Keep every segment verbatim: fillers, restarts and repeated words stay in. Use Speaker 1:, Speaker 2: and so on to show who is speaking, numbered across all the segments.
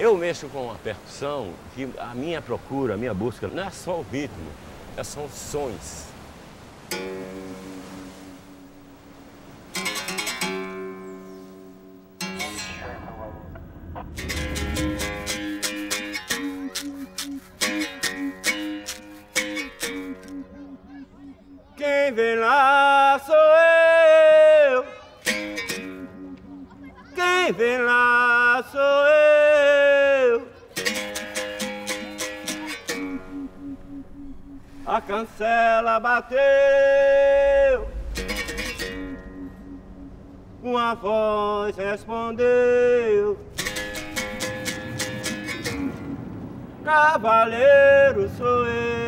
Speaker 1: Eu mexo com a percussão, que a minha procura, a minha busca, não é só o ritmo, são sons. Quem vem lá sou eu. Quem vem lá sou eu. A cancela bateu. Uma voz respondeu. Cavaleiro sou eu.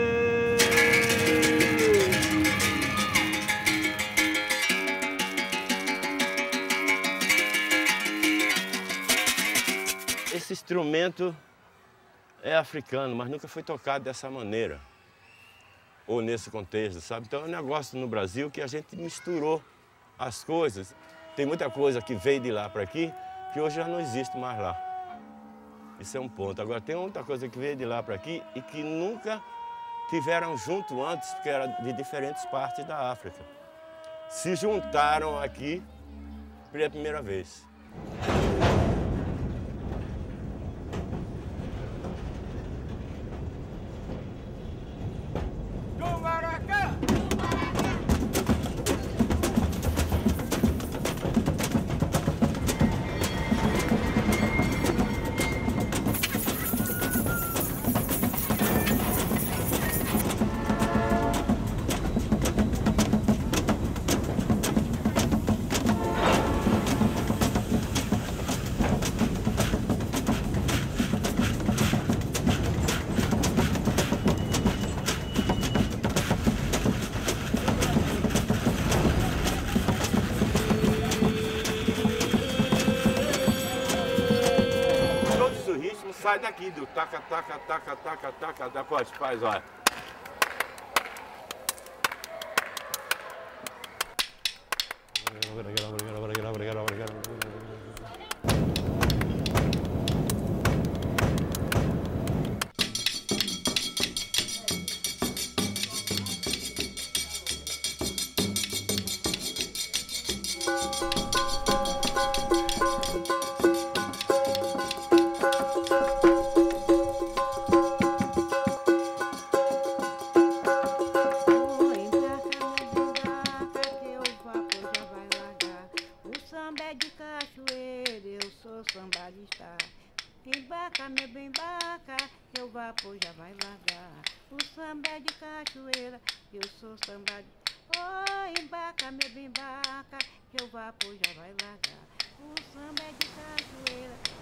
Speaker 1: Esse instrumento é africano, mas nunca foi tocado dessa maneira, ou nesse contexto, sabe? Então é um negócio no Brasil que a gente misturou as coisas. Tem muita coisa que veio de lá para aqui, que hoje já não existe mais lá. Isso é um ponto. Agora tem muita coisa que veio de lá para aqui e que nunca tiveram junto antes, porque era de diferentes partes da África. Se juntaram aqui pela primeira vez. Sai daqui do taca, taca, taca, taca, taca, depois faz, olha.
Speaker 2: Embarca, meu bem, embarca, que o vapor já vai largar. O samba é de cachoeira, eu sou samba de... Oh, embarca, meu bem, embarca, que o vapor já vai largar. O samba é de cachoeira,